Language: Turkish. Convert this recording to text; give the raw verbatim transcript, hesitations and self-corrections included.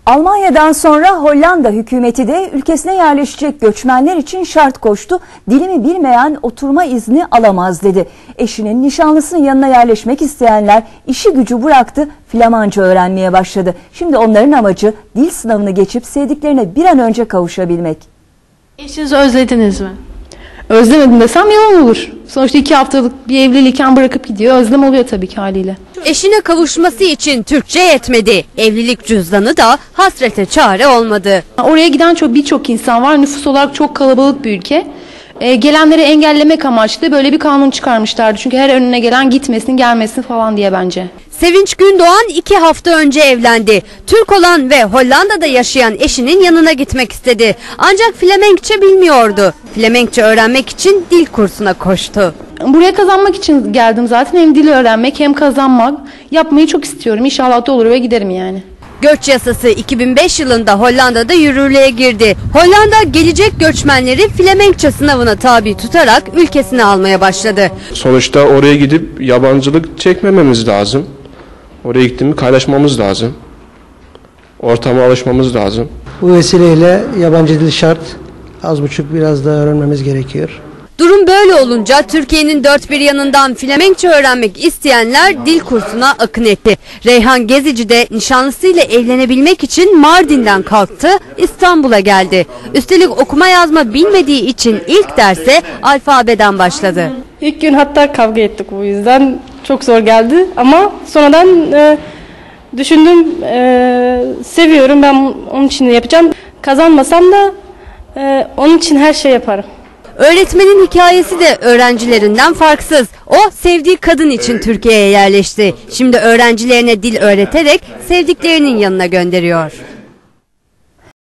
Almanya'dan sonra Hollanda hükümeti de ülkesine yerleşecek göçmenler için şart koştu. Dilimi bilmeyen oturma izni alamaz dedi. Eşinin nişanlısının yanına yerleşmek isteyenler işi gücü bıraktı, Flamanca öğrenmeye başladı. Şimdi onların amacı dil sınavını geçip sevdiklerine bir an önce kavuşabilmek. Eşinizi özlediniz mi? Özlemedim desem yalan olur. Sonuçta iki haftalık bir evliyken bırakıp gidiyor. Özlem oluyor tabii ki haliyle. Eşine kavuşması için Türkçe yetmedi. Evlilik cüzdanı da hasrete çare olmadı. Oraya giden çok birçok insan var. Nüfus olarak çok kalabalık bir ülke. Ee, gelenleri engellemek amaçlı böyle bir kanun çıkarmışlardı. Çünkü her önüne gelen gitmesin, gelmesin falan diye bence. Sevinç Gündoğan iki hafta önce evlendi. Türk olan ve Hollanda'da yaşayan eşinin yanına gitmek istedi. Ancak Flemenkçe bilmiyordu. Flemenkçe öğrenmek için dil kursuna koştu. Buraya kazanmak için geldim zaten. Hem dili öğrenmek hem kazanmak. Yapmayı çok istiyorum. İnşallah da olur ve giderim yani. Göç yasası iki bin beş yılında Hollanda'da yürürlüğe girdi. Hollanda gelecek göçmenleri Flemenkçe sınavına tabi tutarak ülkesine almaya başladı. Sonuçta oraya gidip yabancılık çekmememiz lazım. Oraya gittiğimi kaynaşmamız lazım. Ortama alışmamız lazım. Bu vesileyle yabancı dil şart. Az buçuk biraz daha öğrenmemiz gerekiyor. Durum böyle olunca Türkiye'nin dört bir yanından Flemenkçe öğrenmek isteyenler dil kursuna akın etti. Reyhan Gezici de nişanlısıyla evlenebilmek için Mardin'den kalktı, İstanbul'a geldi. Üstelik okuma yazma bilmediği için ilk derse alfabeden başladı. İlk gün hatta kavga ettik bu yüzden. Çok zor geldi ama sonradan e, düşündüm, e, seviyorum, ben onun için de yapacağım. Kazanmasam da e, onun için her şey yaparım. Öğretmenin hikayesi de öğrencilerinden farksız. O sevdiği kadın için Türkiye'ye yerleşti. Şimdi öğrencilerine dil öğreterek sevdiklerinin yanına gönderiyor.